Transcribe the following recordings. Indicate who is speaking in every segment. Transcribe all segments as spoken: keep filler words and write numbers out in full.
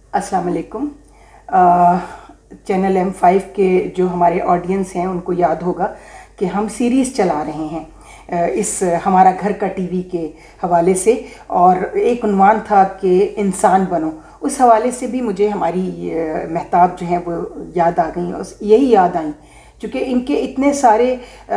Speaker 1: अस्सलाम वालेकुम। Channel M five के जो हमारे ऑडियंस हैं उनको याद होगा कि हम सीरीज़ चला रहे हैं इस हमारा घर का टीवी के हवाले से, और एक उन्वान था कि इंसान बनो। उस हवाले से भी मुझे हमारी महताब जो हैं वो याद आ गई, और यही याद आई चूँकि इनके इतने सारे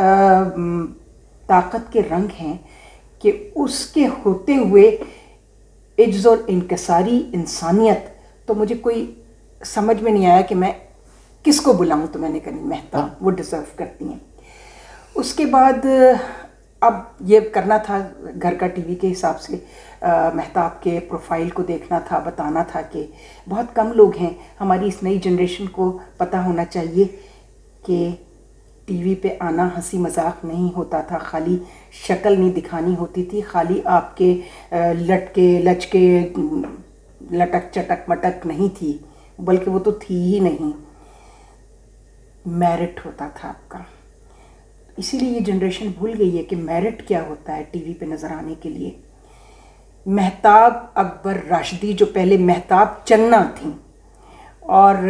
Speaker 1: ताकत के रंग हैं कि उसके होते हुए इज्ज़ और इनकसारी इंसानियत, तो मुझे कोई समझ में नहीं आया कि मैं किसको बुलाऊं। तो मैंने कहा महताब वो डिज़र्व करती हैं। उसके बाद अब ये करना था घर का टीवी के हिसाब से, आ, महताब के प्रोफाइल को देखना था, बताना था कि बहुत कम लोग हैं, हमारी इस नई जनरेशन को पता होना चाहिए कि टीवी पे आना हंसी मजाक नहीं होता था, खाली शक्ल नहीं दिखानी होती थी, खाली आपके लटके लचके लटक चटक मटक नहीं थी, बल्कि वो तो थी ही नहीं, मेरिट होता था आपका। इसीलिए ये जनरेशन भूल गई है कि मेरिट क्या होता है टीवी पे नज़र आने के लिए। महताब अकबर राशिदी जो पहले महताब चन्ना थी, और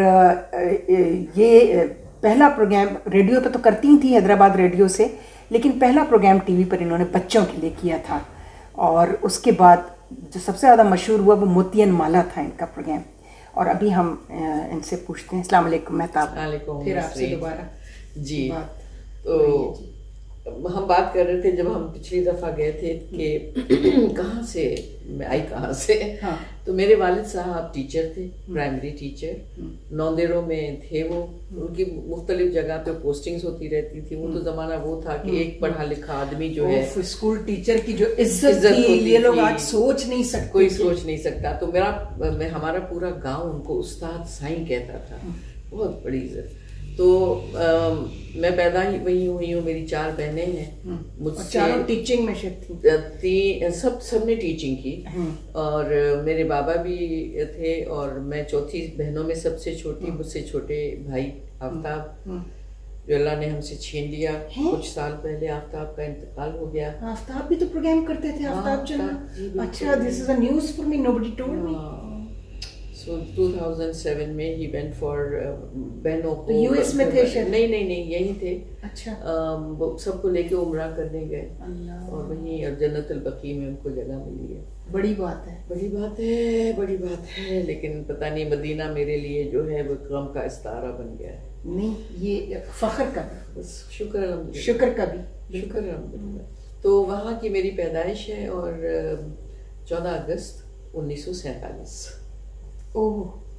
Speaker 1: ये पहला प्रोग्राम रेडियो पे तो करती ही थी, हैदराबाद रेडियो से, लेकिन पहला प्रोग्राम टीवी पर इन्होंने बच्चों के लिए किया था। और उसके बाद जो सबसे ज़्यादा मशहूर हुआ वो मोतियन माला था इनका प्रोग्राम। और अभी हम इनसे पूछते हैं। अस्सलाम वालेकुम महताब, फिर आपसे दोबारा
Speaker 2: जी बात। तो हम बात कर रहे थे जब हम पिछली दफ़ा गए थे कि कहाँ से मैं आई, कहाँ से। हाँ। तो मेरे वालिद साहब टीचर थे, प्राइमरी टीचर, नौंदेरों में थे वो। उनकी मुख्तलिफ जगह पे पोस्टिंग्स होती रहती थी। वो तो ज़माना वो था कि एक पढ़ा लिखा आदमी जो है,
Speaker 1: स्कूल टीचर की जो इज्जत थी, ये लोग आज सोच नहीं सकते,
Speaker 2: कोई सोच नहीं सकता। तो मेरा मैं हमारा पूरा गाँव उनको उस्ताद साईं कहता था, बहुत बड़ी इज्जत। तो आ, मैं पैदा ही वही हुई हूँ, मेरी चार बहनें हैं, मुझसे
Speaker 1: चारों टीचिंग में शिफ्ट थी,
Speaker 2: ती, सब सब ने टीचिंग की। और मेरे बाबा भी थे, और मैं चौथी बहनों में सबसे छोटी, मुझसे छोटे भाई आफ्ताब, जो अल्लाह ने हमसे छीन लिया कुछ साल पहले। आफ्ताब का इंतकाल हो गया।
Speaker 1: आफ्ताब भी तो प्रोग्राम करते थे, आफ्ताब चन्ना। अच्छा, this is a news for me, nobody told me.
Speaker 2: So two thousand seven में he went for बहनों को
Speaker 1: यूएस में थे शायद।
Speaker 2: नहीं नहीं नहीं यहीं थे।
Speaker 1: अच्छा।
Speaker 2: वो सबको लेके उम्रा करने गए, और वहीं और जन्नतुल बकी में उनको जगह मिली है।
Speaker 1: बड़ी बात है,
Speaker 2: बड़ी बात है, बड़ी बात है। लेकिन पता नहीं मदीना मेरे लिए जो है वो गम का इस्तारा बन गया है।
Speaker 1: नहीं, ये फख्र का भी,
Speaker 2: बस शुक्र अल्हम्दुलिल्लाह,
Speaker 1: शुक्र का भी,
Speaker 2: शुक्र अल्हम्दुलिल्लाह। तो वहाँ की मेरी पैदाइश है, और चौदह अगस्त उन्नीस सौ सैंतालीस।
Speaker 1: ओह,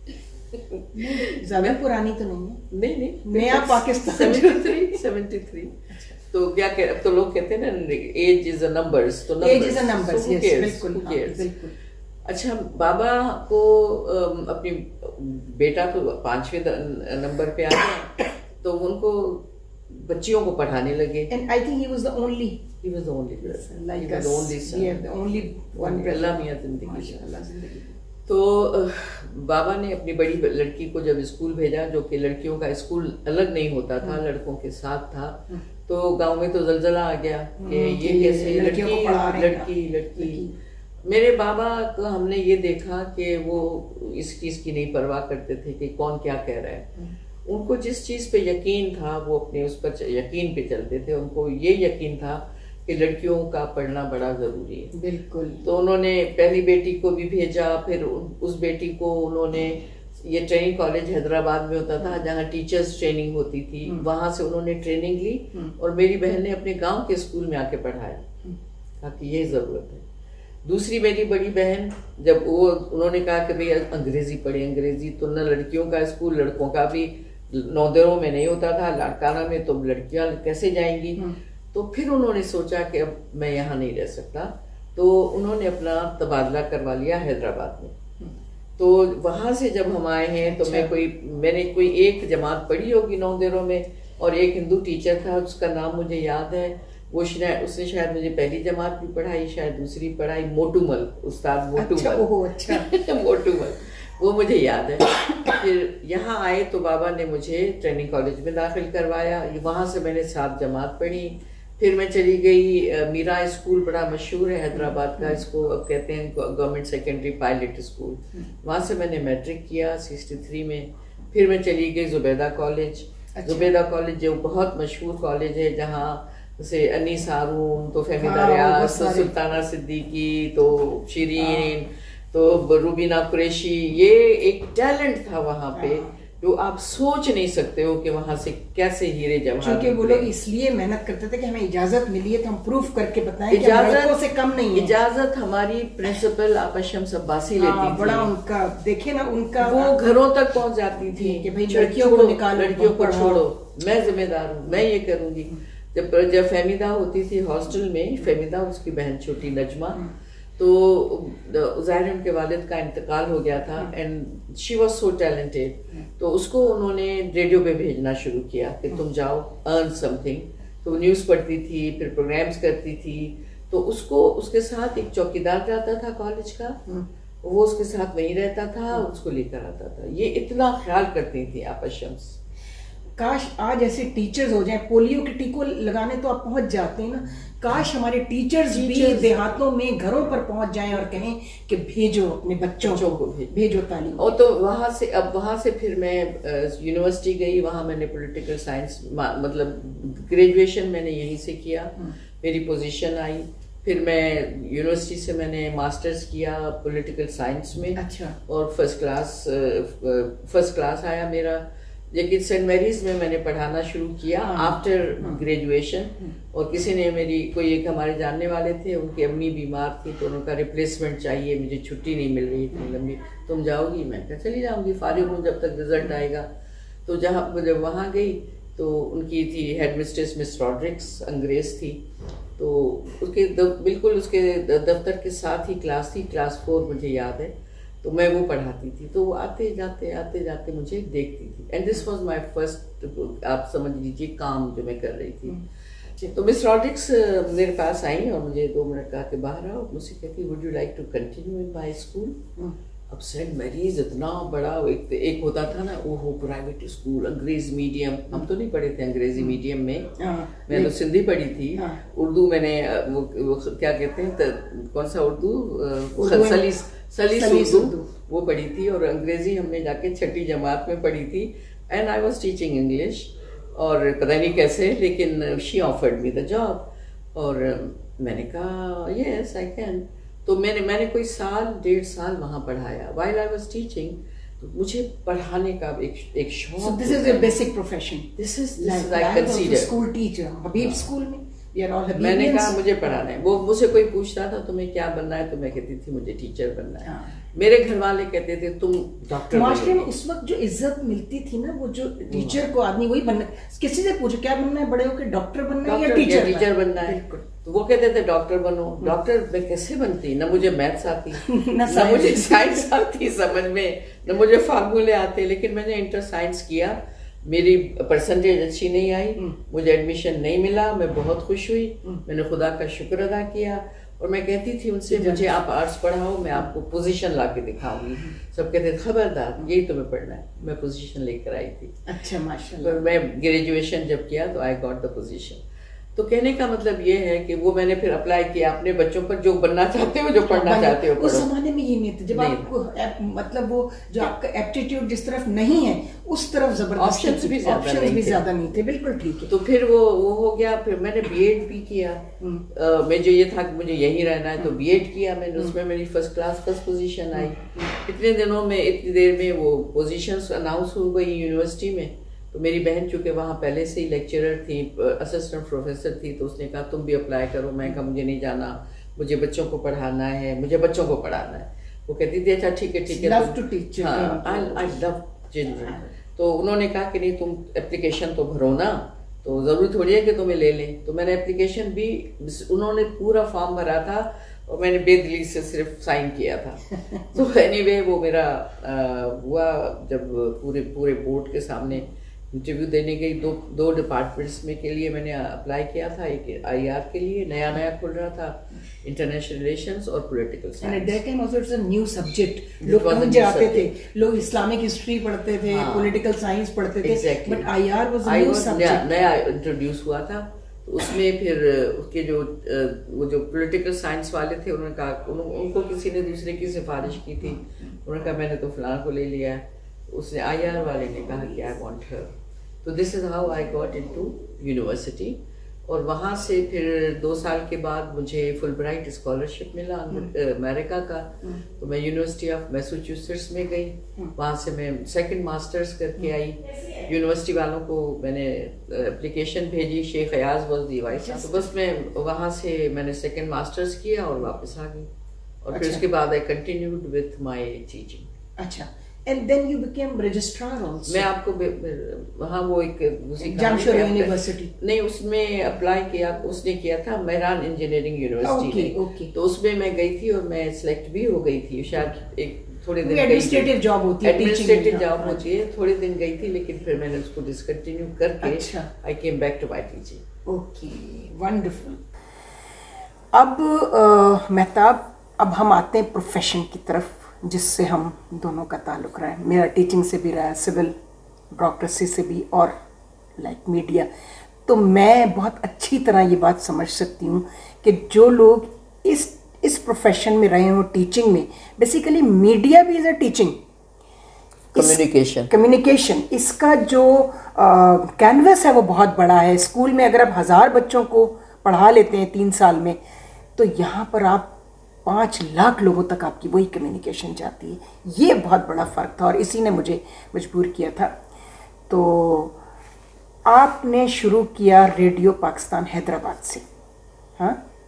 Speaker 1: ज़्यादा पुरानी तो नहीं है।
Speaker 2: नहीं नहीं,
Speaker 1: नया पाकिस्तान।
Speaker 2: Seventy three. तो क्या कह, अब तो लोग कहते हैं ना एज इज अ नंबर्स, तो
Speaker 1: age is a numbers, yes, बिल्कुल बिल्कुल।
Speaker 2: अच्छा, बाबा को अपनी बेटा तो पांचवें नंबर पे आ गया, तो उनको बच्चियों को पढ़ाने लगे।
Speaker 1: And I think he was the only
Speaker 2: he was the only person,
Speaker 1: like
Speaker 2: he was the only son,
Speaker 1: yeah, the only one brother।
Speaker 2: अल्लाह मियां जिंदगी,
Speaker 1: माशाअल्लाह जिंदगी।
Speaker 2: तो बाबा ने अपनी बड़ी लड़की को जब स्कूल भेजा, जो कि लड़कियों का स्कूल अलग नहीं होता था, लड़कों के साथ था, तो गांव में तो जलजला आ गया कि ये कैसे लड़की लड़की लड़की। मेरे बाबा को हमने ये देखा कि वो इस चीज़ की नहीं परवाह करते थे कि कौन क्या कह रहा है। उनको जिस चीज़ पे यकीन था वो अपने उस पर यकीन पे चलते थे। उनको ये यकीन था कि लड़कियों का पढ़ना बड़ा ज़रूरी है।
Speaker 1: बिल्कुल।
Speaker 2: तो उन्होंने पहली बेटी को भी भेजा, फिर उस बेटी को उन्होंने, ये ट्रेनिंग कॉलेज हैदराबाद में होता था जहाँ टीचर्स ट्रेनिंग होती थी, वहाँ से उन्होंने ट्रेनिंग ली, और मेरी बहन ने अपने गांव के स्कूल में आके पढ़ाया, ताकि ये ज़रूरत है। दूसरी मेरी बड़ी बहन, जब वो उन्होंने कहा कि भाई अंग्रेज़ी पढ़े, अंग्रेज़ी तो न लड़कियों का स्कूल, लड़कों का भी नौदेरों में नहीं होता था, लाड़काना में, तो लड़कियाँ कैसे जाएंगी। तो फिर उन्होंने सोचा कि अब मैं यहाँ नहीं रह सकता, तो उन्होंने अपना तबादला करवा लिया हैदराबाद में। तो वहाँ से जब हम आए हैं, तो मैं कोई मैंने कोई एक जमात पढ़ी होगी नौदेरों में, और एक हिंदू टीचर था, उसका नाम मुझे याद है, वो शायद उसने शायद मुझे पहली जमात भी पढ़ाई, शायद दूसरी पढ़ाई, मोटूमल, उस्ताद मोटूमल।
Speaker 1: अच्छा, ओह, अच्छा।
Speaker 2: मोटूमल, वो मुझे याद है। फिर यहाँ आए तो बाबा ने मुझे ट्रेनिंग कॉलेज में दाखिल करवाया, वहाँ से मैंने सात जमात पढ़ी। پھر میں چلی گئی میرا اسکول بڑا مشہور ہے حیدرآباد کا, اس کو اب کہتے ہیں گورنمنٹ سیکنڈری پائلٹ اسکول. وہاں سے میں نے میٹرک کیا سکسٹی تھری میں. پھر میں چلی گئی زبیدہ کالج. زبیدہ کالج جو بہت مشہور کالج ہے, جہاں جیسے انیس ہارون, تو فہمیدہ ریاض, تو سلطانہ صدیقی, تو شیرین, تو روبینہ قریشی. یہ ایک ٹیلنٹ تھا وہاں پہ جو آپ سوچ نہیں سکتے ہو کہ وہاں سے کیسے ہیرے جواہرات.
Speaker 1: کیونکہ وہ لوگ اس لیے محنت کرتے تھے کہ ہمیں اجازت ملی ہے تو ہم پروف کر کے بتائیں کہ ہم لڑکوں سے کم نہیں ہیں.
Speaker 2: اجازت ہماری پرنسپل آپا شمس عباسی لیتی تھی.
Speaker 1: بڑا ان کا دیکھے نا, ان کا
Speaker 2: وہ گھروں تک پہنچ جاتی تھی
Speaker 1: کہ بھائی لڑکیوں کو نکالو,
Speaker 2: لڑکیوں کو چھوڑو, میں ذمہ دار ہوں, میں یہ کروں گی. جب جب فہمیدہ ہوتی تھی ہاسٹل میں, فہمیدہ اس کی بہن چھوٹی نجمہ, تو ظاہر ان کے والد کا انتقال ہو گیا تھا, and she was so talented. تو اس کو انہوں نے ریڈیو پہ بھیجنا شروع کیا کہ تم جاؤ ارن سم تھنگ. تو نیوز پڑھتی تھی, پھر پروگرامس کرتی تھی. تو اس کو اس کے ساتھ ایک چوکیدار جاتا تھا کالج کا, وہ اس کے ساتھ وہیں رہتا تھا, اس کو لے کر آتا تھا. یہ اتنا خیال کرتی تھی آپا شمس.
Speaker 1: کاش آج ایسے ٹیچرز ہو جائیں. پولیو کے ٹیکوں لگانے تو آپ پہنچ جاتے ہیں نا, کاش ہمارے ٹیچرز بھی دیہاتوں میں گھروں پر پہنچ جائیں اور کہیں کہ بھیجو اپنے بچوں کو, بھیجو تعلیم.
Speaker 2: اور تو وہاں سے اب وہاں سے پھر میں یونیورسٹی گئی. وہاں میں نے پولیٹیکل سائنس, مطلب گریجویشن میں نے یہیں سے کیا. میری پوزیشن آئی. پھر میں یونیورسٹی سے میں نے ماسٹرز کیا پولیٹیکل سائنس میں.
Speaker 1: اچھا. اور
Speaker 2: فرسٹ کلاس فرسٹ کلاس آیا میرا. لیکن سینٹ میریز میں میں نے پڑھانا شروع کیا آفٹر گریجویشن. اور کسی نے میری, کوئی ایک ہمارے جاننے والے تھے, ان کی امی بیمار تھی, تو انہوں کا ریپلیسمنٹ چاہیے, مجھے چھٹی نہیں مل رہی اتنی لمبی, تم جاؤ گی؟ میں کہا چلی جاؤں گی, فارغ ہوں جب تک رزلٹ آئے گا. تو جہاں جب وہاں گئی تو ان کی تھی ہیڈ مسٹریس مس راڈرکس, انگریز تھی. تو اس کے بالکل اس کے دفتر کے ساتھ ہی کلاس تھی, کلاس فور مجھے یاد ہے. تو میں وہ پڑھاتی تھی. تو وہ آتے جاتے آتے جاتے مجھے دیکھتی تھی. And this was my first, آپ سمجھ لیجیے, کام جو میں کر رہی تھی. تو مس راڈرکس میرے پاس آئیں اور مجھے دو منٹ کہا کہ باہر آؤ. مجھ سے کہتی would you like to continue in my school. اب سینٹ میریز اتنا بڑا, ایک ایک ہوتا تھا نا, وہ پرائیویٹ اسکول, انگریز میڈیم. ہم تو نہیں پڑھے تھے انگریزی میڈیم میں, میں نے سندھی پڑھی تھی. اردو میں نے کیا کہتے ہیں, کون سا اردو, سلیس سلیس اردو وہ پڑھی تھی. اور انگریزی ہم نے جا کے چھٹی جماعت میں پڑھی تھی. And I was teaching English, اور پتہ نہیں کیسے, لیکن شی آفرڈ می دا جاب. اور میں نے کہا یس آئی کین. تو میں نے میں نے کوئی سال ڈیڑھ سال وہاں پڑھایا. وائل آئی واز ٹیچنگ, تو مجھے پڑھانے کا ایک ایک شوق.
Speaker 1: This is a basic profession.
Speaker 2: This is this is I consider
Speaker 1: school teacher. Habib school میں
Speaker 2: میں نے کہا مجھے پڑھانا ہے. وہ مجھ سے کوئی پوچھتا تھا تمہیں کیا بننا ہے, تو میں کہتی تھی مجھے ٹیچر بننا ہے. میرے گھر والے کہتے تھے تم ڈاکٹر.
Speaker 1: معاشرے میں اس وقت جو عزت ملتی تھی نا, وہ جو ٹیچر کو آدمی وہی بننا, کسی سے پوچھو کیا بننا ہے بڑے ہو کے, ڈاکٹر بننا ہے یا ٹیچر
Speaker 2: ٹیچر بننا ہے. تو وہ کہتے تھے ڈاکٹر بنو. ڈاکٹر میں کیسے بنتی, نہ مجھے میتھس آتی, نہ مجھے سائنس آتی سمجھ میں, نہ مجھے فارمولے آتے. لیکن میں نے انٹر سائنس کیا. میری پرسنٹیج اچھی نہیں آئی, مجھے ایڈمیشن نہیں ملا. میں بہت خوش ہوئی, میں نے خدا کا شکر ادا کیا. اور میں کہتی تھی ان سے مجھے آپ آرٹس پڑھاؤ, میں آپ کو پوزیشن لا کے دکھاؤں گی. سب کہتے تھے خبردار یہی تمہیں پڑھنا ہے. میں پوزیشن لے کر آئی تھی.
Speaker 1: اچھا ماشاء اللہ.
Speaker 2: میں گریجویشن جب کیا تو آئی گاٹ دا پوزیشن. تو کہنے کا مطلب یہ ہے کہ وہ میں نے پھر اپلائی کیا اپنے بچوں پر, جو بننا چاہتے ہو, جو پڑھنا چاہتے ہو.
Speaker 1: اس زمانے میں یہ نہیں تھا, جب آپ کو مطلب وہ جو آپ کا ایپٹیٹیوڈ جس طرف نہیں ہے اس طرف زبردست
Speaker 2: آپشنز بھی
Speaker 1: زیادہ نہیں تھے. بالکل ٹھیک ہے.
Speaker 2: تو پھر وہ وہ ہو گیا. پھر میں نے بی ایڈ بھی کیا. میں جو یہ تھا کہ مجھے یہی رہنا ہے, تو بی ایڈ کیا میں نے. اس میں میری فرسٹ کلاس فرسٹ پوزیشن آئی. اتنے دنوں میں, اتنی دیر میں وہ پوزیشنز اناؤنس ہو گئی یونیورسٹی میں. تو میری بہن چونکہ وہاں پہلے سے ہی لیکچرر تھی, اسسٹنٹ پروفیسر تھی, تو اس نے کہا تم بھی اپلائی کرو. میں کہا مجھے نہیں جانا, مجھے بچوں کو پڑھانا ہے, مجھے بچوں کو پڑھانا ہے. وہ کہتی تھی اچھا ٹھیک ہے ٹھیک ہے.
Speaker 1: Love to teach.
Speaker 2: ہاں, آئی لو چلڈرن. تو انہوں نے کہا کہ نہیں تم اپلیکیشن تو بھرو نا, تو ضروری تھوڑی ہے کہ تمہیں لے لیں. تو میں نے اپلیکیشن بھی, انہوں نے پورا فارم بھرا تھا اور میں نے بے دلی سے صرف سائن کیا تھا. تو اینی وے وہ میرا ہوا. جب پورے پورے بورڈ کے سامنے انٹرویو دینے گئی, دو دو ڈپارٹمنٹس میں کے لیے میں نے اپلائی کیا تھا. ایک آئی آر کے لیے نیا نیا کھل رہا تھا, انٹرنیشنل ریلیشنز اور پولیٹیکل سائنس.
Speaker 1: New subject. لوگ سمجھ آتے تھے, لوگ اسلامک ہسٹری پڑھتے تھے, پولیٹیکل سائنس پڑھتے تھے, but I R was new subject,
Speaker 2: نیا انٹروڈیوس ہوا تھا. تو اس میں پھر اس کے جو وہ جو پولیٹیکل سائنس والے تھے انہوں نے کہا, ان کو کسی نے دوسرے کی سفارش کی تھی, انہوں نے کہا میں نے تو فلاں کو لے لیا ہے. اس نے آئی آر والے نے کہا کہ آئی وانٹ ہر. تو this is how I got into university. اور وہاں سے پھر دو سال کے بعد مجھے فل برائٹ اسکالرشپ ملا امریکہ کا. تو میں یونیورسٹی آف میسوچیوسٹس میں گئی, وہاں سے میں سیکنڈ ماسٹرز کر کے آئی. یونیورسٹی والوں کو میں نے اپلیکیشن بھیجی, شیخ ایاز واز دی وائس, تو بس میں وہاں سے میں نے سیکنڈ ماسٹرز کیا اور واپس آ گئی. اور پھر اس کے بعد I continued with my teaching.
Speaker 1: اچھا, and then you became registrar also.
Speaker 2: میں آپ کو وہاں وہ ایک
Speaker 1: جامشورہ یونیورسٹی
Speaker 2: نہیں, اس میں اپلائی کیا, اس نے کیا تھا مہران انجینئرنگ یونیورسٹی میں, تو اس میں میں گئی تھی اور میں سلیکٹ بھی ہو گئی تھی. شاید ایک تھوڑے دن
Speaker 1: ایڈمنسٹریٹو جاب ہوتی ہے,
Speaker 2: ایڈمنسٹریٹو جاب ہوتی ہے, تھوڑے دن گئی تھی, لیکن پھر میں نے اس کو ڈسکنٹینیو کر کے I came back to my teaching.
Speaker 1: Okay, wonderful. اب مہتاب, اب ہم آتے ہیں پروفیشن کی طرف جس سے ہم دونوں کا تعلق رہا ہے. میرا ٹیچنگ سے بھی رہا ہے, سول بیوروکریسی سے بھی, اور لائک میڈیا. تو میں بہت اچھی طرح یہ بات سمجھ سکتی ہوں کہ جو لوگ اس اس پروفیشن میں رہے ہوں, ٹیچنگ میں, بیسیکلی میڈیا بھی is a teaching,
Speaker 2: communication
Speaker 1: communication اس کا جو کینوس ہے وہ بہت بڑا ہے. اسکول میں اگر آپ ہزار بچوں کو پڑھا لیتے ہیں تین سال میں, تو یہاں پر آپ پانچ لاکھ لوگوں تک آپ کی وہی کمیونیکیشن جاتی ہے. یہ بہت بڑا فرق تھا اور اسی نے مجھے مجبور کیا تھا. تو آپ نے شروع کیا ریڈیو پاکستان حیدرآباد سے. ہاں,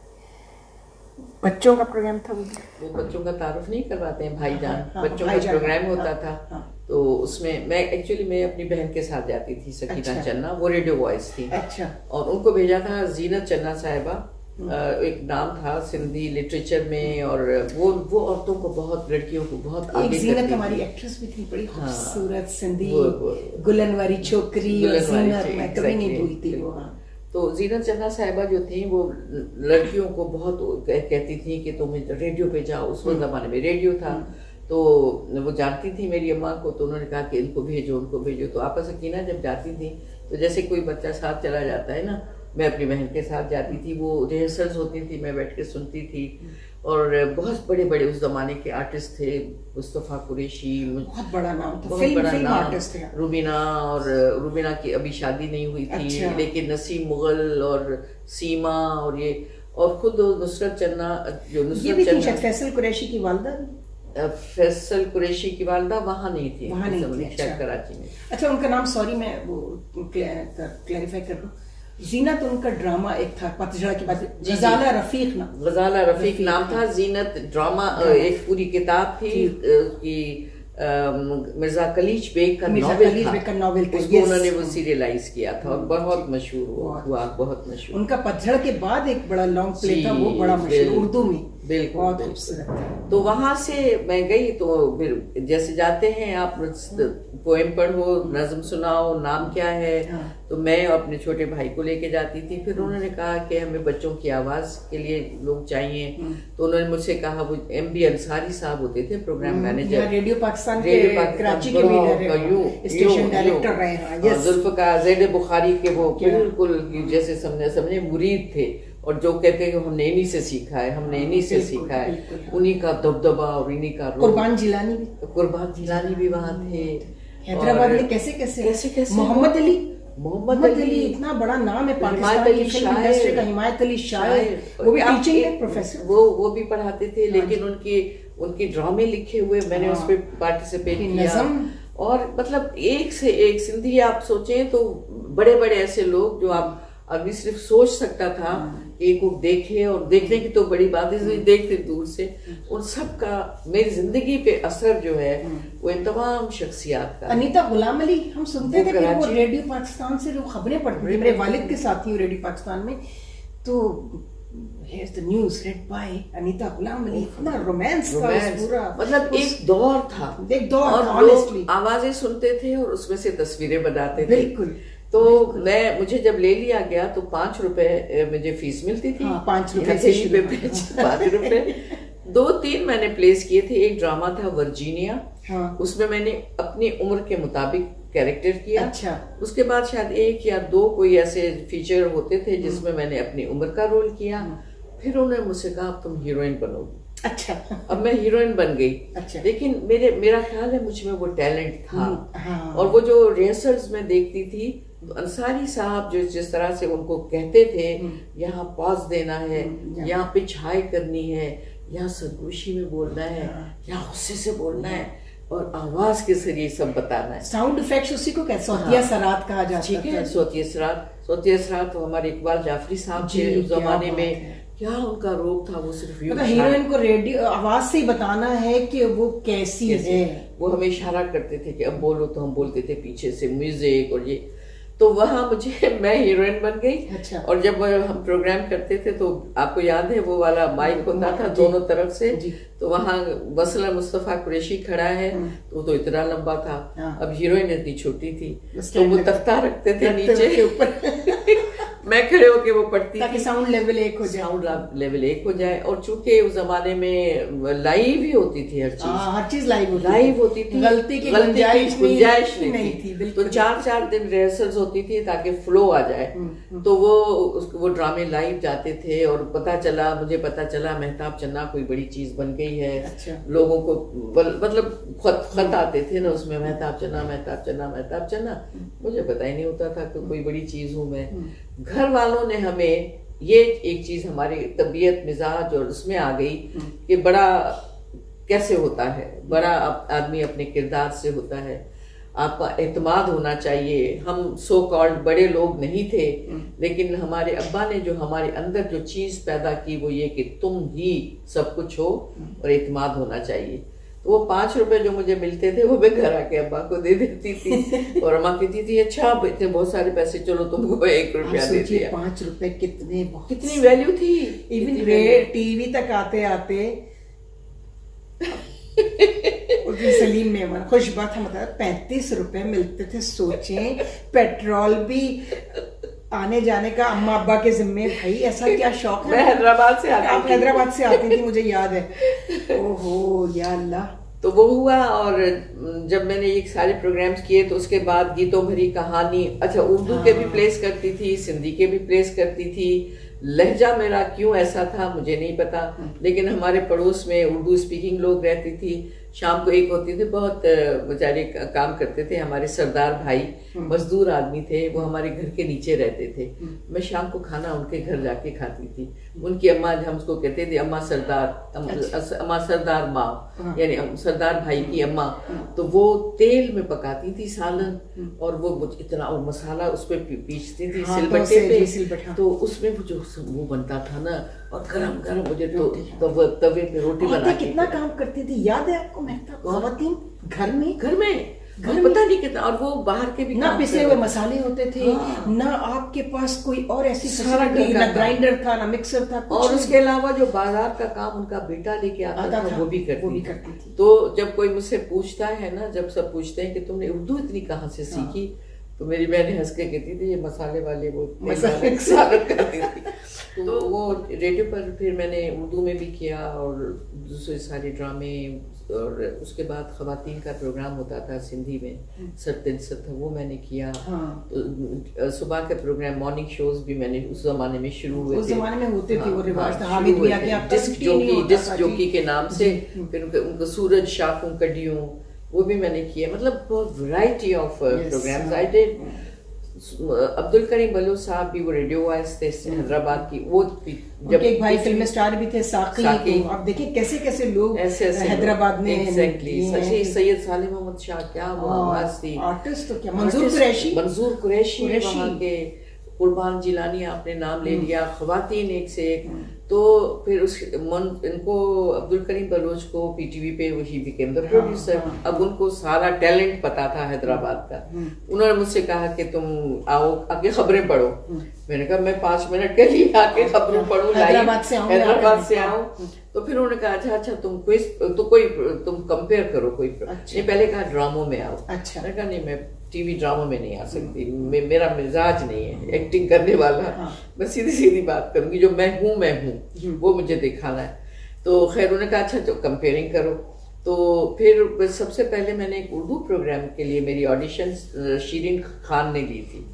Speaker 1: بچوں کا پروگرام تھا,
Speaker 2: وہ بچوں کا تعارف نہیں کرواتے ہیں بھائی جان, بچوں کا پروگرام ہوتا تھا. تو اس میں میں ایکچولی میں اپنی بہن کے ساتھ جاتی تھی, سکینہ چنا, وہ ریڈیو وائس تھی.
Speaker 1: اچھا.
Speaker 2: اور ان کو بھیجا تھا زینت چنا صاحبہ, ایک نام تھا سندھی لٹریچر میں, اور وہ وہ عورتوں کو بہت, لڑکیوں کو بہت آگے کرتی.
Speaker 1: زینت ہماری ایکٹریس بھی تھی, بڑی خوبصورت سندھی گلن والی چھوکری, اور زینت میں کبھی نہیں بھولتی وہ.
Speaker 2: تو زینت چنا صاحبہ جو تھیں وہ لڑکیوں کو بہت کہتی تھیں کہ تم ریڈیو پہ جاؤ. اس وقت زمانے میں ریڈیو تھا, تو وہ جانتی تھی میری اماں کو, تو انہوں نے کہا کہ ان کو بھیجو, ان کو بھیجو. تو آپا سکینہ جب جاتی تھی تو جیسے کوئی بچہ ساتھ چلا جاتا ہے نا, میں اپنی بہن کے ساتھ جاتی تھی. وہ ریہرسلز ہوتی تھی, میں بیٹھ کے سنتی تھی. اور بہت بڑے بڑے اس زمانے کے آرٹسٹ تھے, مصطفیٰ قریشی,
Speaker 1: بہت بڑا نام تھا,
Speaker 2: بہت بڑا نام, روبینہ, اور روبینہ کی ابھی شادی نہیں ہوئی تھی, لیکن نسیم مغل اور سیما, اور یہ, اور خود نصرت چنا, جو نصرت چنا,
Speaker 1: فیصل قریشی کی والدہ,
Speaker 2: فیصل قریشی کی والدہ وہاں نہیں تھی, وہاں نہیں تھی, کراچی میں.
Speaker 1: اچھا, ان کا نام, سوری میں وہ کلیریفائی کر رہا ہوں. زینت ان کا ڈرامہ ایک تھا پتجھڑ کے بعد, غزالہ رفیق نام,
Speaker 2: غزالہ رفیق نام تھا. زینت ڈرامہ ایک پوری کتاب تھی کہ مرزا کلیچ بیگ کا ناول تھا, اس کو انہوں نے وہ سیریلائز کیا تھا اور بہت مشہور ہوا, بہت مشہور.
Speaker 1: ان کا پتجھڑ کے بعد ایک بڑا لانگ پلے تھا, وہ بڑا مشہور اردو میں,
Speaker 2: بالکل. تو وہاں سے میں گئی, تو پھر جیسے جاتے ہیں آپ, پوئم پڑھو, نظم سناؤ, نام کیا ہے, تو میں اپنے چھوٹے بھائی کو لے کے جاتی تھی. پھر انہوں نے کہا کہ ہمیں بچوں کی آواز کے لیے لوگ چاہیے, تو انہوں نے مجھ سے کہا, وہ ایم بی انصاری صاحب ہوتے تھے پروگرام مینیجر,
Speaker 1: ریڈیو پاکستان کے کراچی کے اسٹیشن ڈائریکٹر رہے ہیں,
Speaker 2: ذوالفقار زید بخاری کے وہ بالکل جیسے سمجھے سمجھے مرید تھے, اور جو کہتے ہیں کہ ہم نے انہی سے سیکھا ہے, ہم نے انہی سے سیکھا ہے, انہی کا دبدبا اور انہی کا روح.
Speaker 1: قربان جیلانی بھی,
Speaker 2: قربان جیلانی بھی وہاں تھے.
Speaker 1: حیدرآباد میں کیسے کیسے
Speaker 2: کیسے کیسے
Speaker 1: محمد علی,
Speaker 2: محمد علی
Speaker 1: اتنا بڑا نام ہے پاکستان کی فلم انڈسٹری کا, حمایت علی شاعر, وہ بھی ٹیچنگ ہے پروفیسر,
Speaker 2: وہ وہ بھی پڑھاتے تھے, لیکن ان کی ان کی ڈرامے لکھے ہوئے, میں نے اس پہ پارٹیسپیٹ کیا. اور مطلب ایک سے ایک سندھی, آپ سوچیں تو بڑے بڑے ایسے لوگ جو آپ آدمی صرف سوچ سکتا تھا کہ ایک کو دیکھے, اور دیکھنے کی تو بڑی بات ہے, دیکھتے دور سے, ان سب کا میری زندگی پہ اثر جو ہے وہ ان تمام شخصیات کا.
Speaker 1: انیتا غلام علی, ہم سنتے تھے کہ وہ ریڈیو پاکستان سے جو خبریں پڑھتی تھی, میرے والد کے ساتھ ہی ریڈیو پاکستان میں, تو here's the news read by Anita Ghulam علی, اتنا رومانس تھا پورا,
Speaker 2: مطلب ایک دور تھا,
Speaker 1: ایک دور,
Speaker 2: اور لوگ آوازیں سنتے تھے اور اس میں سے تصویریں بناتے تھے.
Speaker 1: بالکل.
Speaker 2: تو میں مجھے جب لے لیا گیا تو پانچ روپے مجھے فیس ملتی تھی,
Speaker 1: پانچ روپے
Speaker 2: پانچ روپے دو تین میں نے پلیس کیے تھے. ایک ڈرامہ تھا ورجینیا, اس میں میں نے اپنی عمر کے مطابق کیریکٹر کیا.
Speaker 1: اچھا.
Speaker 2: اس کے بعد شاید ایک یا دو کوئی ایسے فیچر ہوتے تھے جس میں میں نے اپنی عمر کا رول کیا. پھر انہوں نے مجھ سے کہا تم ہیروئن بنو گی.
Speaker 1: اچھا.
Speaker 2: اب میں ہیروئن بن گئی.
Speaker 1: اچھا.
Speaker 2: لیکن میرے میرا خیال ہے مجھ میں وہ ٹیلنٹ تھا. اور وہ جو ریہرسلز میں دیکھتی تھی انصاری صاحب جو جس طرح سے ان کو کہتے تھے یہاں پاز دینا ہے, یہاں پچ ہائی کرنی ہے, یہاں سرگوشی میں بولنا ہے, یہاں غصے سے بولنا ہے, اور آواز کے ذریعے سب بتانا ہے.
Speaker 1: ساؤنڈ ایفیکٹس اسی کو کہتے ہیں صوتیہ اثرات کہا جاتا ہے.
Speaker 2: ٹھیک ہے, صوتیہ اثرات. صوتیہ اثرات تو ہمارے اقبال جعفری صاحب تھے اس زمانے میں. کیا ان کا روپ تھا, وہ صرف
Speaker 1: ہیروئن کو ریڈیو آواز سے ہی بتانا ہے کہ وہ کیسی ہے.
Speaker 2: وہ ہمیں اشارہ کرتے تھے کہ اب بولو, تو ہم بولتے تھے پیچھے سے میوزک اور یہ. تو وہاں مجھے میں ہیروئن بن گئی.
Speaker 1: اچھا.
Speaker 2: اور جب ہم پروگرام کرتے تھے تو آپ کو یاد ہے وہ والا مائک ہوتا تھا دونوں طرف سے, تو وہاں وصلہ مصطفیٰ قریشی کھڑا ہے تو وہ تو اتنا لمبا تھا, اب ہیروئن اتنی چھوٹی تھی, تو وہ تختہ رکھتے تھے نیچے, میں کھڑے ہو کے وہ پڑھتی
Speaker 1: تاکہ ساؤنڈ لیول ایک ہو جائے.
Speaker 2: ساؤنڈ لیول ایک ہو جائے. اور چونکہ اس زمانے میں لائیو ہی ہوتی تھی ہر چیز,
Speaker 1: ہر چیز لائیو
Speaker 2: لائیو ہوتی تھی,
Speaker 1: غلطی کی
Speaker 2: گنجائش نہیں تھی. تو چار چار دن ریہرسلز ہوتی تھی تاکہ فلو آ جائے. تو وہ وہ ڈرامے لائیو جاتے تھے, اور پتا چلا مجھے پتا چلا مہتاب چنا کوئی بڑی چیز بن گئی ہے. لوگوں کو مطلب خط خط آتے تھے نا اس میں, مہتاب چنا مہتاب چنا مہتاب چنا. مجھے پتا ہی نہیں ہوتا تھا کہ کوئی بڑی چیز ہوں میں. گھر والوں نے ہمیں یہ ایک چیز ہماری طبیعت مزاج اور اس میں آ گئی کہ بڑا کیسے ہوتا ہے, بڑا آدمی اپنے کردار سے ہوتا ہے, آپ کا اعتماد ہونا چاہیے. ہم سو کالڈ بڑے لوگ نہیں تھے, لیکن ہمارے ابا نے جو ہمارے اندر جو چیز پیدا کی وہ یہ کہ تم ہی سب کچھ ہو اور اعتماد ہونا چاہیے. تو وہ پانچ روپے جو مجھے ملتے تھے وہ میں گھر آ کے ابا کو دے دیتی تھی, اور اماں کہتی تھی اچھا اتنے بہت سارے پیسے, چلو تم کو ایک روپیہ دے دیا.
Speaker 1: پانچ روپے کتنے
Speaker 2: کتنی ویلیو تھی.
Speaker 1: ایون ٹی وی تک آتے آتے سلیم میمن خوش بات ہے, مطلب پینتیس روپے ملتے تھے. سوچیں پیٹرول بھی آنے جانے کا اما ابا کے ذمے. بھائی ایسا کیا شوق ہے.
Speaker 2: میں حیدرآباد سے آتی
Speaker 1: آپ حیدرآباد سے آتی تھی مجھے یاد ہے. اوہو یا اللہ.
Speaker 2: تو وہ ہوا, اور جب میں نے یہ سارے پروگرامز کیے تو اس کے بعد گیتوں بھری کہانی, اچھا اردو کے بھی پلیس کرتی تھی, سندھی کے بھی پلیس کرتی تھی. لہجہ میرا کیوں ایسا تھا مجھے نہیں پتا, لیکن ہمارے پڑوس میں اردو اسپیکنگ لوگ رہتی تھی. شام کو ایک ہوتی تھی, بہت بیچارے کام کرتے تھے ہمارے سردار بھائی, مزدور آدمی تھے, وہ ہمارے گھر کے نیچے رہتے تھے. میں شام کو کھانا ان کے گھر جا کے کھاتی تھی. ان کی اماں, ہم اس کو کہتے تھے اماں سردار, اماں سردار ماں, یعنی سردار بھائی کی اماں. تو وہ تیل میں پکاتی تھی سالن, اور وہ اتنا مسالہ اس پہ پیستی تھی سل بٹے پہ, تو اس میں جو وہ بنتا تھا نا, اور گرم گرم مجھے تو توے پہ روٹی بنا کے.
Speaker 1: کتنا کام کرتی تھی یاد ہے آپ کو مہتاب خواتین گھر میں
Speaker 2: گھر میں پتہ نہیں کتنا. اور وہ باہر کے بھی
Speaker 1: نہ پسے ہوئے مسالے ہوتے تھے, نہ آپ کے پاس کوئی اور ایسی فیسلٹی, نہ گرائنڈر تھا نہ مکسر تھا.
Speaker 2: اور اس کے علاوہ جو بازار کا کام ان کا بیٹا لے کے آتا تھا وہ بھی کرتی تھی. تو جب کوئی مجھ سے پوچھتا ہے نا, جب سب پوچھتے ہیں کہ تم نے اردو اتنی کہاں سے سیکھی, تو میری بہن ہنس کے کہتی تھی یہ مسالے والے وہ سالن کرتی تھی. تو وہ ریڈیو پر پھر میں نے اردو میں بھی کیا, اور دوسرے سارے ڈرامے. اور اس کے بعد خواتین کا پروگرام ہوتا تھا سندھی میں, ستن ست, وہ میں نے کیا. تو صبح کے پروگرام مارننگ شوز بھی میں نے اس زمانے میں شروع ہوئے تھے.
Speaker 1: اس زمانے میں ہوتے تھے وہ رواج تھا. حامد بھیا کے
Speaker 2: ڈسک جوکی, ڈسک جوکی کے نام سے. پھر ان کو سورج شاخوں کڈیوں وہ بھی میں نے کیا. مطلب بہت variety of programmes I did. Abdul Karim Baloch صاحب بھی وہ ریڈیو وائس تھے حیدرآباد کی, وہ
Speaker 1: جب ایک بھائی فلم اسٹار بھی تھے ساقی. آپ دیکھیں کیسے کیسے لوگ حیدرآباد میں.
Speaker 2: سید صالح محمد شاہ, کیا وہ آواز تھی.
Speaker 1: آرٹسٹ تو کیا, منظور قریشی,
Speaker 2: منظور قریشی وہاں کے, قربان جیلانی آپ نے نام لے لیا. خواتین ایک سے ایک. تو پھر اس ان کو عبد الکریم بلوچ کو پی ٹی وی پہ وہی بیکیم دا پروڈیوسر. اب ان کو سارا ٹیلنٹ پتا تھا حیدرآباد کا. انہوں نے مجھ سے کہا کہ تم آؤ آ کے خبریں پڑھو. میں نے کہا میں پانچ منٹ کے لیے آ کے خبریں پڑھوں, حیدرآباد سے آؤں. تو پھر انہوں نے کہا اچھا اچھا تم کوئی تو کوئی تم کمپیئر کرو کوئی. نہیں پہلے کہا ڈراموں میں آؤ. میں نے کہا نہیں میں ٹی وی ڈراموں میں نہیں آ سکتی, میرا مزاج نہیں ہے ایکٹنگ کرنے والا. میں سیدھی سیدھی بات کروں گی, جو میں ہوں میں ہوں وہ مجھے دکھانا ہے. تو خیر انہوں نے کہا اچھا تو کمپیئرنگ کرو. تو پھر سب سے پہلے میں نے ایک اردو پروگرام کے لیے میری آڈیشن شیرین خان نے لی تھی.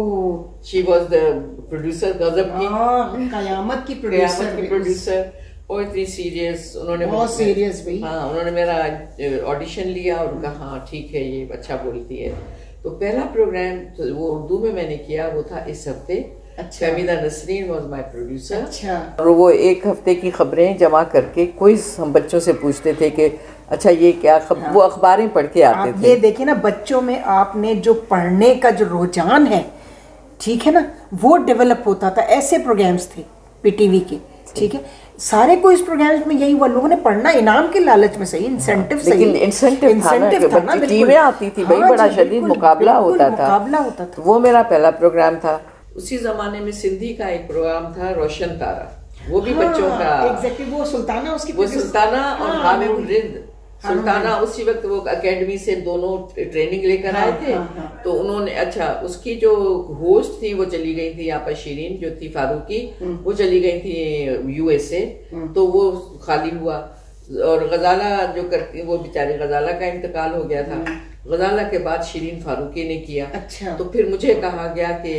Speaker 2: شی واز دا پروڈیوسر غضب کی,
Speaker 1: قیامت کی
Speaker 2: پروڈیوسر, اور اتنی سیریس. انہوں نے
Speaker 1: بہت سیریس بھائی.
Speaker 2: ہاں, انہوں نے میرا آڈیشن لیا اور کہا ہاں ٹھیک ہے یہ اچھا بولتی ہے. تو پہلا پروگرام وہ اردو میں میں نے کیا وہ تھا اس ہفتے. Fahmida Nasreen was my producer. اور وہ ایک ہفتے کی خبریں جمع کر کے کوئز ہم بچوں سے پوچھتے تھے کہ اچھا یہ کیا خبر, وہ اخباریں پڑھ کے آتے تھے.
Speaker 1: یہ دیکھیں نا بچوں میں آپ نے جو پڑھنے کا جو رجحان ہے, ٹھیک ہے نا, وہ ڈیولپ ہوتا تھا. ایسے پروگرامز تھے پی ٹی وی کے, ٹھیک ہے. سارے کو اس پروگرامز میں یہی ہوا, لوگوں نے پڑھنا انعام کے لالچ میں صحیح, انسینٹیو صحیح,
Speaker 2: لیکن انسینٹیو تھا نا, ٹیمیں آتی تھی بھائی, بڑا شدید مقابلہ ہوتا تھا. وہ میرا پہلا پروگرام تھا. اسی زمانے میں سندھی کا ایک پروگرام تھا روشن تارا, وہ بھی بچوں کا.
Speaker 1: وہ سلطانہ اس کی
Speaker 2: وہ سلطانہ اور حامد رند. سلطانہ اسی وقت وہ اکیڈمی سے دونوں ٹریننگ لے کر آئے تھے. تو انہوں نے اچھا اس کی جو ہوسٹ تھی وہ چلی گئی تھی آپا شیرین جو تھی فاروقی, وہ چلی گئی تھی یو ایس اے, تو وہ خالی ہوا. اور غزالہ جو کرتی وہ بیچاری غزالہ کا انتقال ہو گیا تھا. غزالہ کے بعد شیرین فاروقی نے کیا.
Speaker 1: اچھا.
Speaker 2: تو پھر مجھے کہا گیا کہ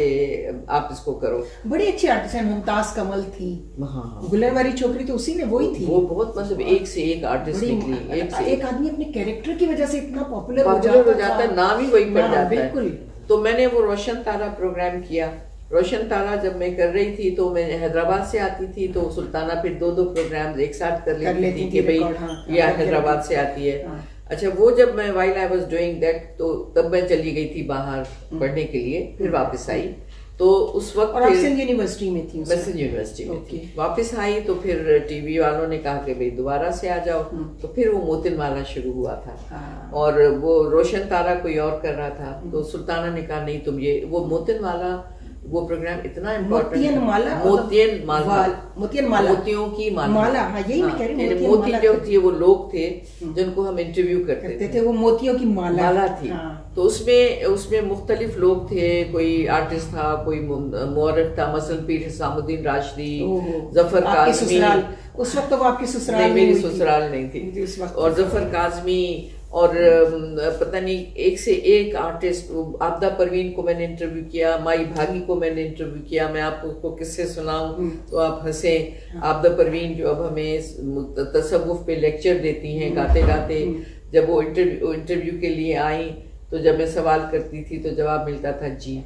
Speaker 2: آپ اس کو کرو.
Speaker 1: بڑی اچھی آرٹسٹ ہیں, ممتاز کمل تھی,
Speaker 2: ہاں
Speaker 1: گلر والی چھوکری تو اسی نے وہی تھی.
Speaker 2: وہ بہت مطلب ایک سے ایک آرٹسٹ نکلی. ایک سے
Speaker 1: ایک آدمی اپنے کیریکٹر کی وجہ سے اتنا پاپولر ہو
Speaker 2: جاتا ہے, نام ہی وہی پڑ جاتا ہے. بالکل. تو میں نے وہ روشن تارا پروگرام کیا. روشن تارا جب میں کر رہی تھی تو میں حیدرآباد سے آتی تھی, تو سلطانہ پھر دو دو پروگرام ایک ساتھ کر لیتی تھی کہ بھئی یہ حیدرآباد سے آتی ہے. اچھا, وہ جب میں while I was doing that تو تب میں چلی گئی تھی باہر پڑھنے کے لیے, پھر واپس آئی. تو اس وقت
Speaker 1: یونیورسٹی میں تھی,
Speaker 2: مسن یونیورسٹی میں تھی. واپس آئی تو پھر ٹی وی والوں نے کہا کہ بھئی دوبارہ سے آ جاؤ. تو پھر وہ موتن مالا شروع ہوا تھا, اور وہ روشن تارا کوئی اور کر رہا تھا. تو سلطانہ نے کہا نہیں تم یہ, وہ موتن مالا وہ پروگرام اتنا امپورٹنٹ, موتین مالا, موتین مالا, موتیوں کی مالا.
Speaker 1: یہی میں کہہ رہی ہوں,
Speaker 2: موتی جو تھی وہ لوگ تھے جن کو ہم انٹرویو کرتے
Speaker 1: تھے, وہ موتیوں کی مالا
Speaker 2: تھی. تو اس میں اس میں مختلف لوگ تھے, کوئی آرٹسٹ تھا, کوئی مورخ تھا, مثلا پیر حسام الدین راشدی, ظفر کاظمی.
Speaker 1: اس وقت تو آپ کی سسرال
Speaker 2: میری سسرال نہیں تھی, اور ظفر کاظمی, اور پتہ نہیں ایک سے ایک آرٹسٹ. آبدہ پروین کو میں نے انٹرویو کیا, مائی بھاگی کو میں نے انٹرویو کیا. میں آپ کو کس سے سناؤں تو آپ ہنسیں. آبدہ پروین جو اب ہمیں تصوف پہ لیکچر دیتی ہیں گاتے گاتے, جب وہ انٹرویو انٹرویو کے لیے آئیں تو جب میں سوال کرتی تھی تو جواب ملتا تھا جی,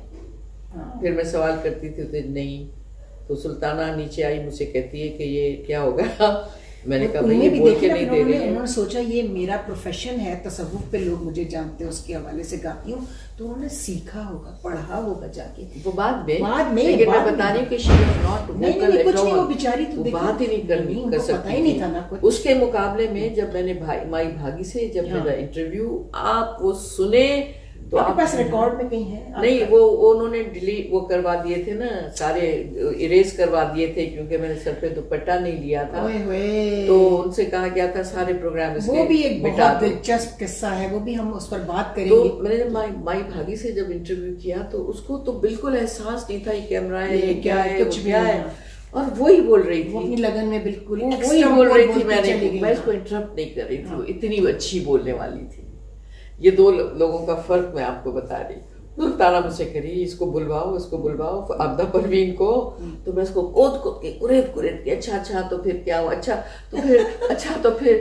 Speaker 2: پھر میں سوال کرتی تھی تو نہیں. تو سلطانہ نیچے آئی, مجھ سے کہتی ہے کہ یہ کیا ہوگا. میں نے کہا بھئی بول کے نہیں دے رہی.
Speaker 1: انہوں نے سوچا یہ میرا پروفیشن ہے, تصوف پہ لوگ مجھے جانتے ہیں, اس کے حوالے سے گاتی ہوں, تو انہوں نے سیکھا ہوگا, پڑھا ہوگا جا کے.
Speaker 2: وہ بعد میں
Speaker 1: بعد میں
Speaker 2: لیکن میں بتا رہی ہوں کہ she was not vocal at all.
Speaker 1: وہ بیچاری تو
Speaker 2: بات ہی نہیں کرنی کر سکتی
Speaker 1: نہیں تھا نا.
Speaker 2: اس کے مقابلے میں جب میں نے مائی بھاگی سے جب میرا انٹرویو آپ وہ سنے تو
Speaker 1: آپ کے پاس ریکارڈ میں کہیں ہے
Speaker 2: نہیں, وہ انہوں نے ڈیلیٹ وہ کروا دیے تھے نا, سارے اریز کروا دیے تھے, کیونکہ میں نے سر پہ دوپٹہ نہیں لیا تھا. تو ان سے کہا گیا تھا سارے پروگرام اس کے.
Speaker 1: وہ بھی ایک بہت دلچسپ قصہ ہے, وہ بھی ہم اس پر بات کریں گے.
Speaker 2: تو میں نے جب مائی بھاگی سے جب انٹرویو کیا تو اس کو تو بالکل احساس نہیں تھا یہ کیمرہ ہے, یہ کیا ہے, کچھ کیا ہے, اور وہی بول رہی تھی
Speaker 1: اپنی لگن میں بالکل
Speaker 2: وہی بول رہی تھی. میں نے میں اس کو انٹرپٹ نہیں کر رہی تھی, وہ اتنی اچھی بولنے والی تھی. یہ دو لوگوں کا فرق میں آپ کو بتا رہی. سلطانہ مجھ سے کری اس کو بلواؤ, اس کو بلواؤ, آبدہ پروین کو. تو میں اس کو کود کود کے کریت کریت کے اچھا اچھا تو پھر کیا ہوا, اچھا تو پھر اچھا تو پھر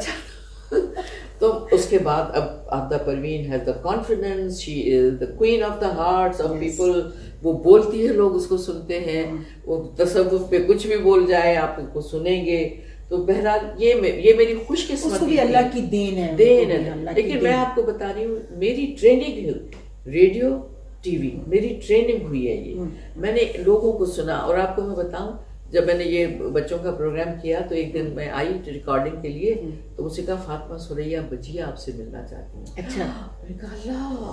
Speaker 2: اچھا. تو اس کے بعد اب Abida Parveen has the confidence, she is the queen of the hearts of people. وہ بولتی ہے, لوگ اس کو سنتے ہیں. وہ تصوف پہ کچھ بھی بول جائے آپ اس کو سنیں گے. تو بہرحال یہ یہ میری خوش قسمتی
Speaker 1: بھی اللہ کی دین ہے,
Speaker 2: دین ہے. لیکن میں آپ کو بتا رہی ہوں میری ٹریننگ ریڈیو ٹی وی میری ٹریننگ ہوئی ہے. یہ میں نے لوگوں کو سنا. اور آپ کو میں بتاؤں, جب میں نے یہ بچوں کا پروگرام کیا تو ایک دن میں آئی ریکارڈنگ کے لیے, تو مجھ سے کہا فاطمہ سوریا بجیا آپ سے ملنا چاہتی ہوں.
Speaker 1: اچھا.
Speaker 2: میں نے کہا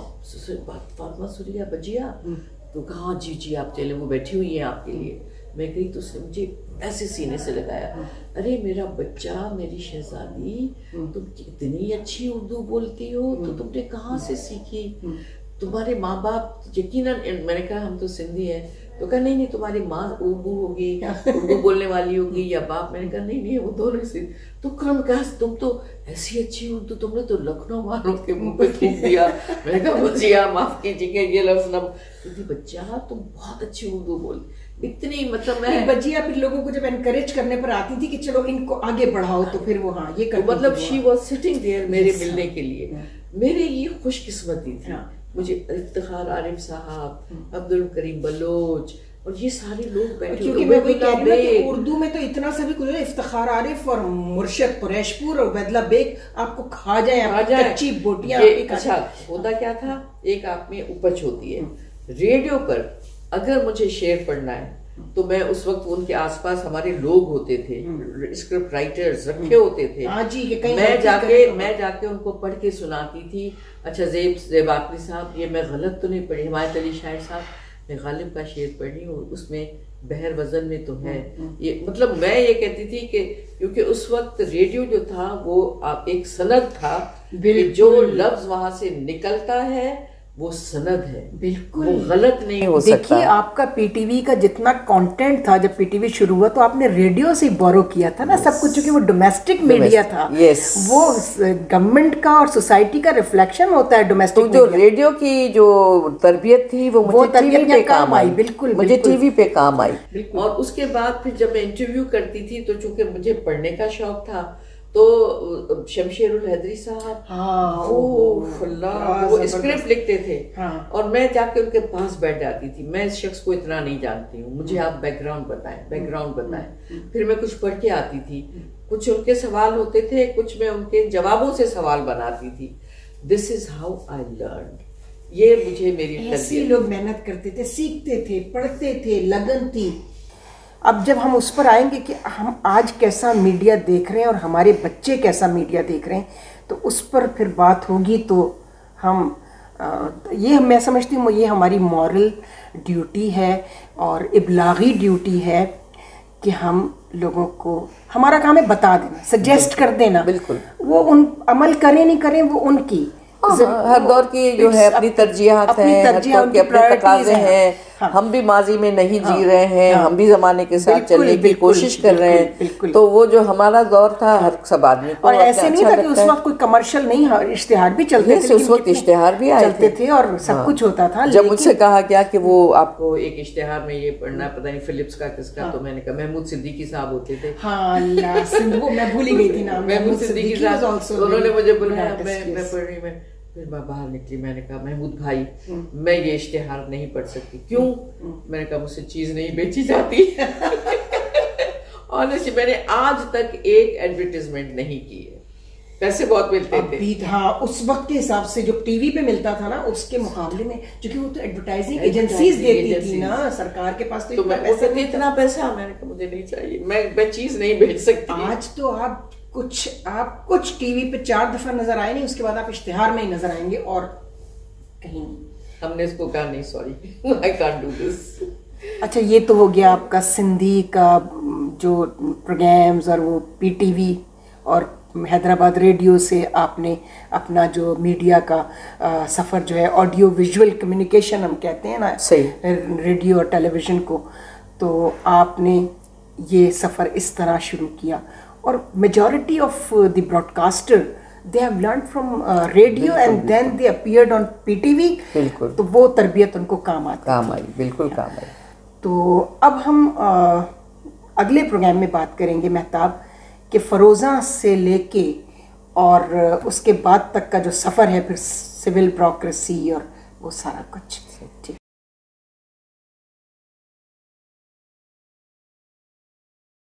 Speaker 2: اللہ فاطمہ سوریا بجیا, تو کہا جی جی آپ چلے, وہ بیٹھی ہوئی ہیں آپ کے لیے. میں گئی تو اس نے مجھے ایسے سینے سے لگایا, ارے میرا بچہ, میری شہزادی, تم اتنی اچھی اردو بولتی ہو, تو تم نے کہاں سے سیکھی؟ تمہارے ماں باپ یقیناً, میں نے کہا ہم تو سندھی ہیں, تو کہا نہیں نہیں تمہاری ماں اردو ہوگی, اردو بولنے والی ہوگی, یا باپ. میں نے کہا نہیں نہیں وہ دونوں سے. تو کہا کہا تم تو ایسی اچھی اردو, تم نے تو لکھنؤ والوں کے منہ پہ تھوک دیا. میں نے کہا بچیا معاف کیجیے یہ لفظ نہ, بچہ تم بہت اچھی اردو بول اتنی, مطلب میں
Speaker 1: بجیا پھر لوگوں کو جب انکریج کرنے پر آتی تھی کہ چلو ان کو آگے بڑھاؤ, تو پھر وہ ہاں یہ
Speaker 2: مطلب شی واز سٹنگ دیئر میرے ملنے کے لیے. میرے یہ خوش قسمتی تھی. مجھے افتخار عارف صاحب, عبد الکریم بلوچ اور یہ سارے لوگ بیٹھے,
Speaker 1: کیونکہ میں وہی کہہ رہی ہوں کہ اردو میں تو اتنا سا بھی کچھ, افتخار عارف اور مرشد قریش پور اور عبید اللہ بیگ آپ کو کھا جائیں کچی بوٹیاں.
Speaker 2: اچھا ہوتا کیا تھا, ایک آپ میں اپچ ہوتی ہے. ریڈیو پر اگر مجھے شعر پڑھنا ہے تو میں اس وقت ان کے آس پاس ہمارے لوگ ہوتے تھے, اسکرپٹ رائٹرز رکھے ہوتے تھے, میں جا کے میں جا کے ان کو پڑھ کے سناتی تھی. اچھا زیب زیب آقری صاحب, یہ میں غلط تو نہیں پڑھی, ہمایت علی شاعر صاحب, میں غالب کا شعر پڑھی اور اس میں بحر وزن میں تو ہے یہ, مطلب میں یہ کہتی تھی کہ کیونکہ اس وقت ریڈیو جو تھا وہ ایک سند تھا, جو لفظ وہاں سے نکلتا ہے وہ سند ہے, بالکل غلط نہیں ہو سکتا.
Speaker 1: دیکھیے آپ کا پی ٹی وی کا جتنا کانٹینٹ تھا, جب پی ٹی وی شروع ہوا تو آپ نے ریڈیو سے بورو کیا تھا نا سب کچھ, چونکہ وہ ڈومیسٹک میڈیا تھا, وہ گورنمنٹ کا اور سوسائٹی کا ریفلیکشن ہوتا ہے ڈومیسٹک.
Speaker 2: جو ریڈیو کی جو تربیت تھی وہ مجھے ٹی وی پہ کام آئی, بالکل مجھے ٹی وی پہ کام آئی. اور اس کے بعد پھر جب میں انٹرویو کرتی تھی تو چونکہ مجھے پڑھنے کا شوق تھا تو شمشیر الحیدری صاحب وہ اسکرپٹ لکھتے تھے اور میں جا کے ان کے پاس بیٹھ جاتی تھی. میں اس شخص کو اتنا نہیں جانتی ہوں, مجھے آپ بیک گراؤنڈ بتائیں بیک گراؤنڈ بتائیں پھر میں کچھ پڑھ کے آتی تھی, کچھ ان کے سوال ہوتے تھے, کچھ میں ان کے جوابوں سے سوال بناتی تھی. This is how I learned. یہ مجھے میری
Speaker 1: ایسے لوگ محنت کرتے تھے, سیکھتے تھے, پڑھتے تھے, لگن تھی. اب جب ہم اس پر آئیں گے کہ ہم آج کیسا میڈیا دیکھ رہے ہیں اور ہمارے بچے کیسا میڈیا دیکھ رہے ہیں, تو اس پر پھر بات ہوگی. تو ہم یہ میں سمجھتی ہوں یہ ہماری مورل ڈیوٹی ہے اور ابلاغی ڈیوٹی ہے کہ ہم لوگوں کو, ہمارا کام ہے بتا دینا, سجیسٹ کر دینا.
Speaker 2: بالکل,
Speaker 1: وہ ان عمل کریں نہیں کریں وہ ان کی,
Speaker 2: ہر دور کی جو ہے اپنی ترجیحات ہیں, ہر دور کے اپنے تقاضے ہیں. ہم بھی ماضی میں نہیں جی رہے ہیں, ہم بھی زمانے کے ساتھ چلنے کی کوشش کر رہے ہیں. تو وہ جو ہمارا دور تھا ہر سب آدمی کو,
Speaker 1: اور ایسے نہیں تھا کہ اس وقت کوئی کمرشل نہیں, اشتہار بھی چلتے تھے,
Speaker 2: اس وقت اشتہار بھی
Speaker 1: چلتے تھے اور سب کچھ ہوتا تھا.
Speaker 2: جب مجھ سے کہا گیا کہ وہ آپ کو ایک اشتہار میں یہ پڑھنا, پتہ نہیں فلپس کا کس کا, تو میں نے کہا محمود صدیقی صاحب ہوتے تھے.
Speaker 1: ہاں اللہ, وہ میں بھول ہی گئی تھی نام,
Speaker 2: محمود صدیقی صاحب, انہوں نے مجھے بلایا, میں پڑھ رہی, میں پھر میں باہر نکلی, میں نے کہا محمود بھائی میں یہ اشتہار نہیں پڑھ سکتی. کیوں؟ میں نے کہا مجھ سے چیز نہیں بیچی جاتی. آنیسٹلی میں نے آج تک ایک ایڈورٹیزمنٹ نہیں کی ہے, پیسے بہت ملتے تھے.
Speaker 1: ہاں اس وقت کے حساب سے جو ٹی وی پہ ملتا تھا نا اس کے مقابلے میں, کیونکہ وہ تو ایڈورٹائزنگ ایجنسیز دیتی تھی نا, سرکار کے پاس تو
Speaker 2: اتنا پیسہ, میں نے کہا مجھے نہیں چاہیے, میں میں چیز نہیں بیچ سکتی.
Speaker 1: آج تو آپ کچھ آپ کچھ ٹی وی پہ چار دفعہ نظر آئے نہیں, اس کے بعد آپ اشتہار میں ہی نظر آئیں گے اور کہیں نہیں.
Speaker 2: ہم نے اس کو کہا نہیں sorry, I can't do this.
Speaker 1: اچھا یہ تو ہو گیا آپ کا سندھی کا جو پروگرامز اور وہ پی ٹی وی اور حیدرآباد ریڈیو سے آپ نے اپنا جو میڈیا کا سفر جو ہے, آڈیو ویژول کمیونیکیشن ہم کہتے ہیں نا,
Speaker 2: صحیح,
Speaker 1: ریڈیو اور ٹیلی ویژن کو, تو آپ نے یہ سفر اس طرح شروع کیا. اور majority of the broadcaster they have learned from uh, radio and then they appeared on P T V.
Speaker 2: بالکل,
Speaker 1: تو وہ تربیت ان کو کام آتی
Speaker 2: کام آئی, بالکل کام آئی.
Speaker 1: تو اب ہم اگلے پروگرام میں بات کریں گے مہتاب کہ فروزہ سے لے کے اور اس کے بعد تک کا جو سفر ہے, پھر سول بیوروکریسی اور وہ سارا کچھ.